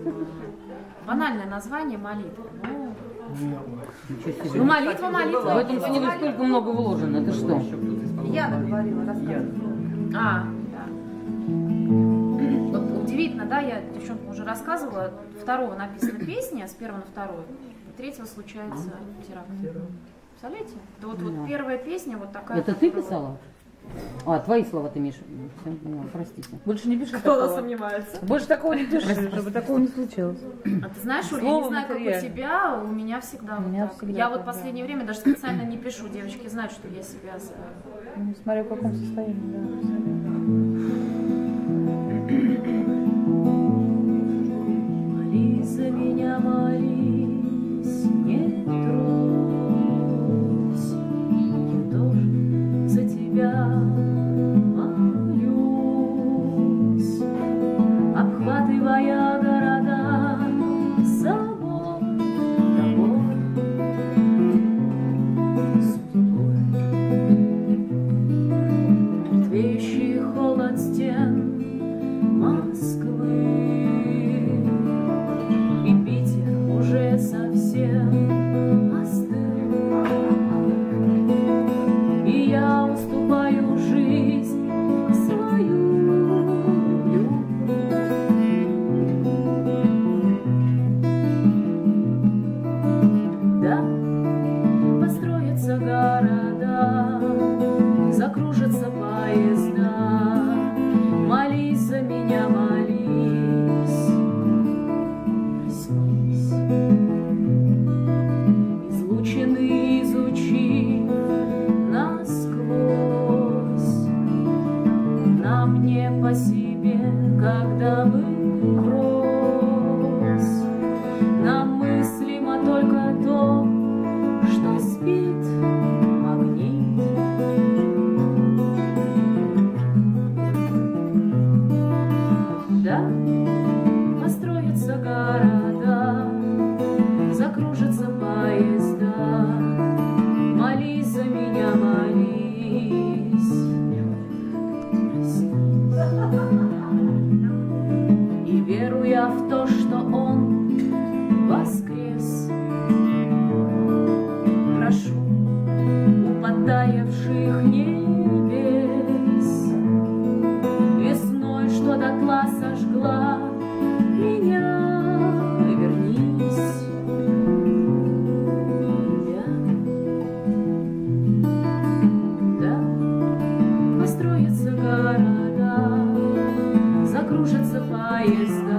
Банальное название молитвы. Ну, молитва. В этом книге столько много вложено. Это что? Я договорила, рассказывала. Да. Вот удивительно, да, я девчонкам уже рассказывала, 2-го написана песня, с 1-го на 2-й, 3-го случается теракт. Представляете? Да вот первая песня вот такая. Это ты писала? А, твои слова ты, Миша. Все поняла, простите. Больше не пиши Кто-то такого. сомневается. Больше такого не пиши, чтобы такого не случилось. А ты знаешь, Оля, я не знаю, как у тебя, у меня всегда вот так. Я вот в последнее время даже специально не пишу, девочки знают, что я себя... Ну, смотря в каком состоянии, да. Молись за меня, молись, не трусь, я тоже за тебя молюсь, обхватывая города собой, тобой, судьбой. Мертвеющий холод стен Москвы, и Питер уже совсем остыл, и я уступаю жизнь свою, да, построятся города, закружатся поезда. Молись за меня, молись, проснись. Излучины изучив насквозь, нам не по себе, когда мы врозь. Нам мыслимо только то, что спит магнит. Да, построятся города, закружатся поезда. Молись за меня, молись, проснись. И веруя в то, что Он воскрес, прошу у подтаявших небес, весной, что дотла сожгла меня, вернись, да, построятся города, закружатся поезда.